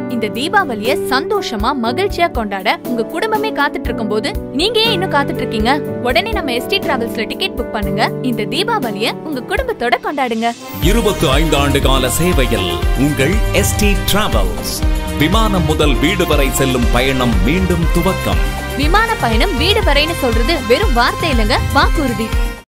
இந்த தீபாவளிய சந்தோஷமா மகிழ்ச்சியா கொண்டாட உங்க குடும்பமே காத்துட்டு இருக்கும் போது நீங்க ஏன் இன்னும் காத்துட்டு இருக்கீங்க? உடனே நம்ம எஸ்டி டிராவல்ஸ்ல டிக்கெட் புக் பண்ணுங்க. இந்த தீபாவளிய உங்க குடும்பத்தோட கொண்டாடுங்க. 25 ஆண்டு கால சேவையில் உங்கள் எஸ்டி டிராவல்ஸ். விமானம் முதல் வீடு வரை செல்லும் பயணம் மீண்டும் துவக்கம். விமான பயணம் வீடு வரைன்னு சொல்றது வெறும் வார்த்தை இல்லங்க, வாக்குறுதி.